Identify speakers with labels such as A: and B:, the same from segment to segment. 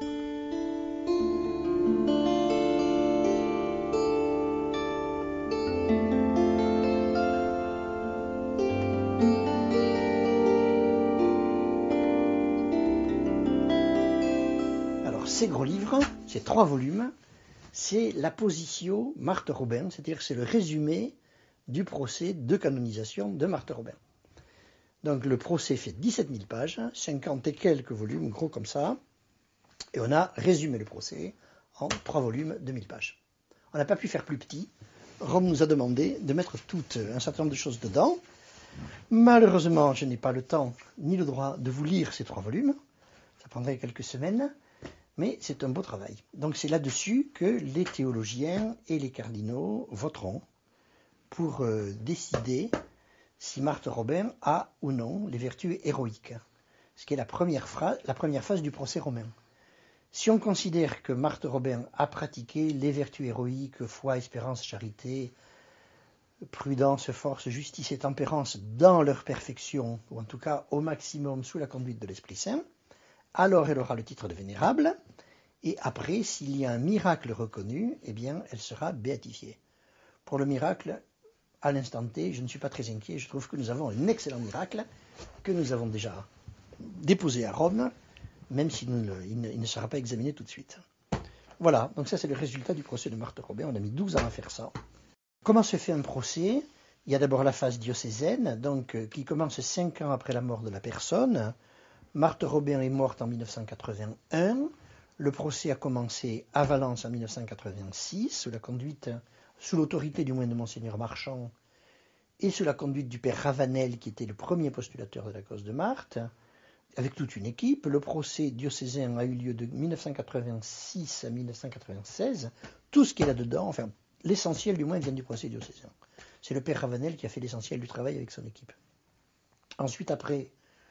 A: Alors, ces gros livres, ces 3 volumes, c'est l'appositio Marthe Robin, c'est-à-dire que c'est le résumé du procès de canonisation de Marthe Robin. Donc le procès fait 17 000 pages, 50 et quelques volumes, gros comme ça, et on a résumé le procès en 3 volumes de 1000 pages. On n'a pas pu faire plus petit. Rome nous a demandé de mettre tout un certain nombre de choses dedans. Malheureusement, je n'ai pas le temps ni le droit de vous lire ces 3 volumes. Ça prendrait quelques semaines, mais c'est un beau travail. Donc c'est là-dessus que les théologiens et les cardinaux voteront pour décider si Marthe Robin a ou non les vertus héroïques, ce qui est la première phase du procès romain. Si on considère que Marthe Robin a pratiqué les vertus héroïques, foi, espérance, charité, prudence, force, justice et tempérance dans leur perfection, ou en tout cas au maximum sous la conduite de l'Esprit Saint, alors elle aura le titre de vénérable, et après, s'il y a un miracle reconnu, eh bien, elle sera béatifiée. Pour le miracle, à l'instant T, je ne suis pas très inquiet, je trouve que nous avons un excellent miracle, que nous avons déjà déposé à Rome, même s'il ne sera pas examiné tout de suite. Voilà, donc ça c'est le résultat du procès de Marthe Robin, on a mis 12 ans à faire ça. Comment se fait un procès? Il y a d'abord la phase diocésaine, donc, qui commence 5 ans après la mort de la personne. Marthe Robin est morte en 1981, le procès a commencé à Valence en 1986, sous l'autorité du moins de Monseigneur Marchand, et sous la conduite du père Ravanel, qui était le premier postulateur de la cause de Marthe, avec toute une équipe. Le procès diocésain a eu lieu de 1986 à 1996. Tout ce qui est là-dedans, enfin, l'essentiel du moins vient du procès diocésain. C'est le père Ravanel qui a fait l'essentiel du travail avec son équipe. Ensuite, après,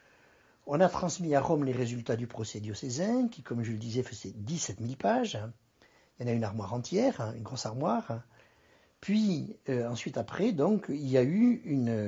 A: on a transmis à Rome les résultats du procès diocésain, qui, comme je le disais, faisait 17 000 pages. Il y en a une armoire entière, une grosse armoire. Puis, ensuite, après, donc, il y a eu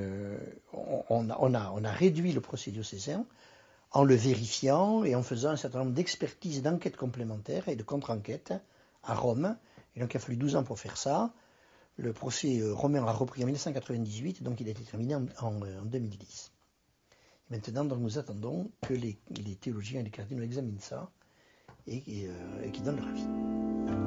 A: on a réduit le procès diocésain en le vérifiant et en faisant un certain nombre d'expertises, d'enquêtes complémentaires et de contre-enquêtes à Rome. Et donc, il a fallu 12 ans pour faire ça. Le procès romain a repris en 1998, donc il a été terminé en 2010. Et maintenant, donc, nous attendons que les théologiens et les cardinaux examinent ça et qu'ils donnent leur avis.